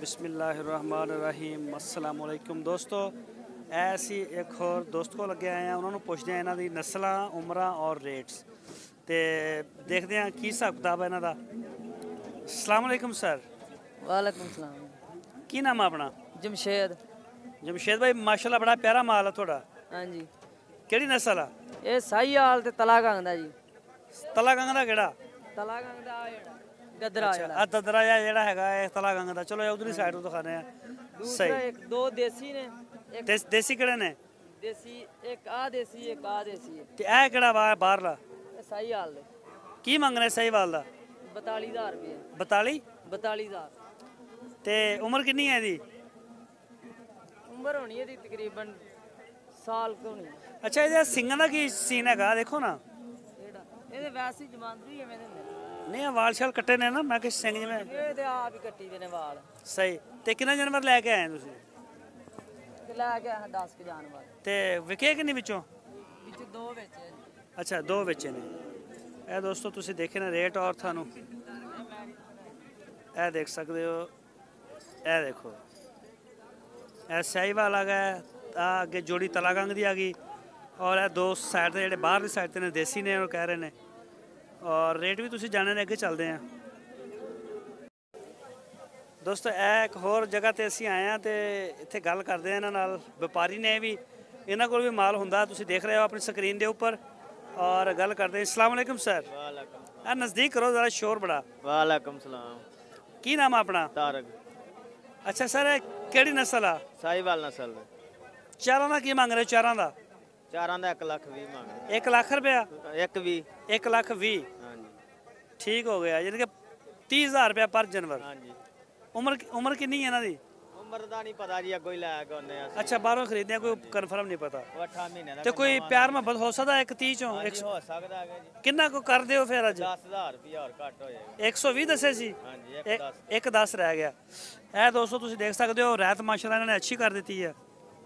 ਬਿਸਮਿल्लाहिर्रहमानिर्रहीम अस्सलाम वालेकुम दोस्तों ऐसी एक होर दोस्त को लगे आए हैं उन्होंने पुछते हैं इन्हों की नस्ल उम्र और रेट्स तो देखते हैं की हिसाब किताब है इन्हों का। अस्सलाम वालेकुम सर। वालेकुम सलाम। की नाम है अपना? जमशेद। जमशेद भाई माशाल्लाह बड़ा प्यारा माल है थोड़ा। हाँ जी। केड़ी नस्ल है? ये साहीवाल ते तलागंग दा जी। तलागंग दा केड़ा? तलागंग दा गदरा अच्छा आ ददरा जेड़ा हैगा है तलागंग दा। चलो उधरी साइड तो दिखाने हैं। दूसरा एक दो देसी ने एक देसी केड़े ने? देसी एक आ देसी एक आ देसी है ते ए केड़ा बाहरला? ये साहीवाल दे। की मंगने साहीवाल दा? 42000 रुपए। 42000 ते उम्र कितनी है दी? उम्र होनी है दी तकरीबन साल को होनी। अच्छा ये सिंगां दा की सीन हैगा देखो ना। एड़ा ਇਹਦੇ ਵੈਸੇ ਹੀ ਜਮਾਂਦਰੀ ਐਵੇਂ ਦੇ ਹੁੰਦੇ नहीं वाल शाल कट्टे ने ना मैं कि सिंग जिवें ਇਹ ਤੇ ਆਪ ਹੀ ਕੱਟੀ ਦੇ ਨੇ ਵਾਲ। सही ते किन्ना जानवर लैके आए तुसीं? ਤੇ ਲੈ ਕੇ ਆਹ 10 ਕ ਜਾਨਵਰ ते विके कि नहीं विचों? ਵਿੱਚ ਦੋ ਵਿੱਚ ਹੈ ਜੀ। अच्छा दो बेचे ने। ਇਹ ਦੋਸਤੋ ਤੁਸੀਂ ਦੇਖੇ ਨਾ ਰੇਟ ਔਰ ਤੁਹਾਨੂੰ ਇਹ ਦੇਖ ਸਕਦੇ ਹੋ। ਇਹ ਦੇਖੋ ਇਹ ਸਾਹੀਵਾਲ ਆ ਗਿਆ ਆ ਅੱਗੇ ਜੋੜੀ ਤਲਾਗੰਗ ਦੀ ਆ ਗਈ ਔਰ ਇਹ ਦੋ ਸਾਈਡ ਤੇ ਜਿਹੜੇ ਬਾਹਰਲੀ ਸਾਈਡ ਤੇ ਨੇ ਦੇਸੀ ਨੇ ਉਹ ਕਹਿ ਰਹੇ ਨੇ ਔਰ ਰੇਟ ਵੀ ਤੁਸੀਂ ਜਾਣਨ ਅੱਗੇ ਚੱਲਦੇ ਆ। ਦੋਸਤੋ ਇਹ ਇੱਕ ਹੋਰ ਜਗ੍ਹਾ ਤੇ ਅਸੀਂ ਆਏ ਆ ਤੇ ਇੱਥੇ ਗੱਲ ਕਰਦੇ ਆ ਇਹਨਾਂ ਨਾਲ। ਵਪਾਰੀ ਨੇ ਵੀ ਇਹਨਾਂ ਕੋਲ ਵੀ ਮਾਲ ਹੁੰਦਾ ਤੁਸੀਂ ਦੇਖ ਰਹੇ ਹੋ ਆਪਣੀ ਸਕਰੀਨ ਦੇ ਉੱਪਰ और गल करते हैं। अस्सलाम वालेकुम सर। वालेकुम। नज़दीक करो ज़रा शोर बड़ा। वालेकुम सलाम। की नाम है अपना? तारक। अच्छा सर केड़ी नस्ल आ? साहीवाल नस्ल। चारां दा की मंग रहे? चारां दा 1,20,000 मंग। 1 लाख रुपया? 1,20,000। हाँ जी ठीक हो गया यानी कि 30,000 रुपया पर जानवर। हाँ जी। उम्र कितनी है इन्हां दी? उम्र दा नहीं पता जी कोई लै के ओने। अच्छा बाहरों खरीदने कोई कंफर्म नहीं पता। 8 महीने दा। ते कोई प्यार मोहब्बत हो सकदा 130 चों? हो सकदा है जी। किन्ना को कर दियो फिर अज? 10,000 रुपया और घट हो जाएगा। 120 दसे सी। हाँ जी 110 रह गया। ਇਹ ਦੋਸਤੋ ਤੁਸੀਂ ਦੇਖ ਸਕਦੇ ਹੋ ਰਾਤ ਮਾਸ਼ਾਅੱਲਾ ਇਹਨਾਂ ਨੇ ਅੱਛੀ ਕਰ ਦਿੱਤੀ ਹੈ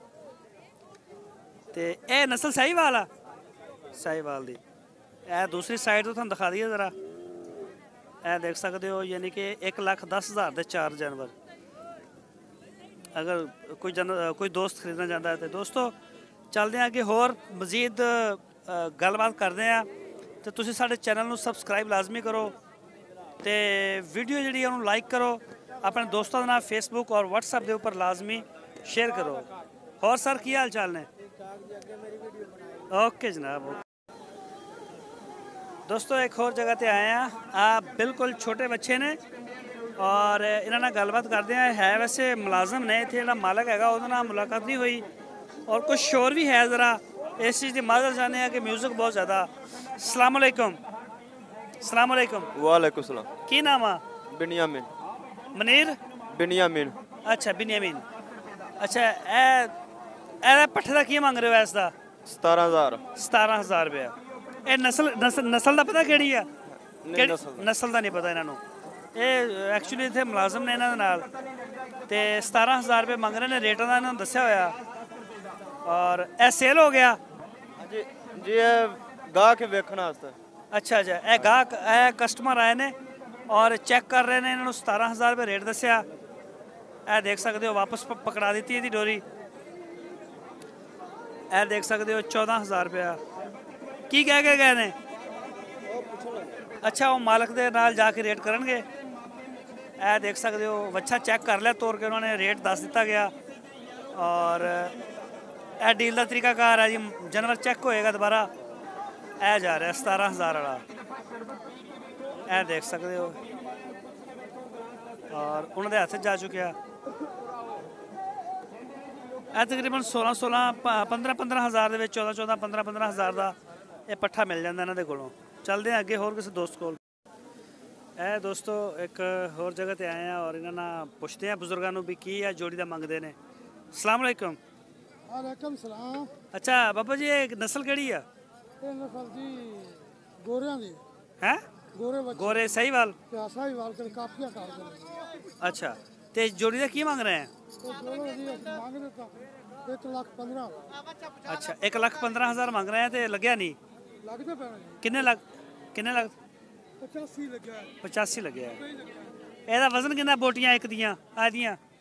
ਤੇ ਇਹ ਨਸਲ ਸਾਹੀਵਾਲ ਆ। ਸਾਹੀਵਾਲ ਦੀ ਇਹ ਦੂਸਰੀ ਸਾਈਡ ਤੋਂ ਤੁਹਾਨੂੰ ਦਿਖਾ ਦਈਏ ਜ਼ਰਾ। ਇਹ ਦੇਖ ਸਕਦੇ ਹੋ ਯਾਨੀ ਕਿ 1,10,000 ਦੇ 4 ਜਾਨਵਰ। अगर कोई दोस्त खरीदना चाहता है तो दोस्तों चलते हैं अगे होर मजीद गलबात करते हैं। तो तुसीं साडे चैनल नूं सबसक्राइब लाजमी करो तो वीडियो जी लाइक करो अपने दोस्तों के नाल फेसबुक और व्हाट्सएप के उपर लाजमी शेयर करो। और सर की हाल चाल ने? ओके जनाब। दोस्तों एक होर जगह पर आए हैं। आप बिल्कुल छोटे बच्चे ने और इन्होंने गलबात करते हैं। है वैसे मुलाजम ने इतने जो मालक है वो मुलाकात नहीं हुई और कुछ शोर भी है ज़रा इस चीज़ की माजर चाहते हैं कि म्यूजिक बहुत ज़्यादा। अस्सलाम वालेकुम। अस्सलाम वालेकुम। वालेकुम सलाम। की नाम है? बिनियामिन। मनीर? बिनियामिन। अच्छा बिनियामिन। अच्छा ए पट्ठे का की मंग रहे हो? इसका 17,000। 17,000 रुपया। ये नस्ल का पता केड़ी है? नस्ल का नहीं पता इन्हों। ये एक्चुअली इतने मुलाजम ने इन्होंने नाल ते 17,000 रुपये मंग रहे हैं रेटा का इन्होंने दस्या होया और ए सेल हो गया जी जी गाह के वेखने वास्ते। अच्छा अच्छा ए गाह ए कस्टमर आए ने और चेक कर रहे हैं इन्होंने 17,000 रुपये रेट दस्या। ए देख सकते हो वापस पकड़ा दी थी डोरी। ए देख सकते हो 14,000 रुपया की कह के गए ने? अच्छा वो मालक के नाल जाके रेट करनगे। ए देख सकते हो बच्चा चेक कर लिया तोड़ के उन्होंने रेट दस दिता गया और ए डील का तरीकाकार है जी। जानवर चेक होएगा दोबारा। ए जा रहा है 17,000 वाला। ए देख सकते हो और उन्होंने हाथ जा चुका। ए तकरीबन 16 15,000 के 14 15,000 का यह पट्ठा मिल जाता इन्होंने कोलों। चलते हैं अगे होर किसी दोस्त को। दोस्तों एक होर जगह पर आए हैं और इन्होंने पुछते हैं बुजुर्गों भी की है जोड़ी का मंगते हैं। अस्सलाम वालेकुम। वालेकुम सलाम। अच्छा बाबा जी एक नस्ल केड़ी है? नस्ल जी गोरियां दी है। गोरे साहीवाल? साहीवाल के काफिया कर दे। अच्छा ते जोड़ी का की मंग रहे हैं? मांग देता 1,15,000। अच्छा 1,15,000 मंग रहे हैं तो लग्या नहीं? लगते पे किन्ने लग 85 लगे। 85 लगे। ਇਹਦਾ ਵਜ਼ਨ ਕਿੰਨਾ ਬੋਟੀਆਂ ਇੱਕ ਦੀਆਂ ਆਦੀਆਂ?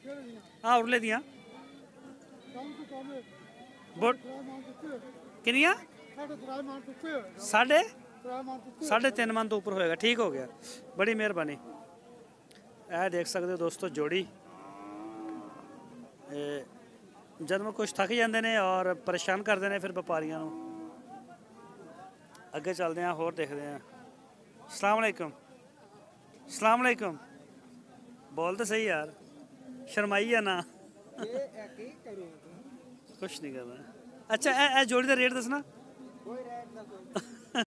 ਆ ਉਰਲੇ ਦੀਆਂ ਕੰਮ ਤੋਂ ਕੰਮ ਹੈ ਬੋਟ ਤਰਾ ਮਾਨ ਟੁੱਟੇ ਕਿੰਨੀਆਂ ਸਾਡੇ ਤਰਾ ਮਾਨ ਟੁੱਟੇ ਹੋਏ ਸਾਢੇ ਤਰਾ ਮਾਨ ਟੁੱਟੇ 3.5 ਮਨ ਤੋਂ ਉੱਪਰ ਹੋਏਗਾ। ਠੀਕ ਹੋ ਗਿਆ, ਬੜੀ ਮਿਹਰਬਾਨੀ। ਇਹ ਦੇਖ ਸਕਦੇ ਹੋ ਦੋਸਤੋ ਜੋੜੀ ਜਦ ਮੈਂ ਕੁਝ ਥੱਕ ਜਾਂਦੇ ਨੇ ਔਰ ਪਰੇਸ਼ਾਨ ਕਰਦੇ ਨੇ ਫਿਰ ਵਪਾਰੀਆਂ ਨੂੰ। ਅੱਗੇ ਚੱਲਦੇ ਹਾਂ, ਹੋਰ ਦੇਖਦੇ ਹਾਂ। ਅਸਲਾਮ ਅਲੈਕੁਮ। ਅਸਲਾਮ ਅਲੈਕੁਮ। ਬੋਲ ਤਾਂ ਸਹੀ ਯਾਰ, ਸ਼ਰਮਾਈ ਆ ਨਾ। ਕੁਛ ਨਹੀਂ ਕਰਨਾ। ਅੱਛਾ ਇਹ ਜੋੜੀ ਦਾ ਰੇਟ ਦੱਸਣਾ।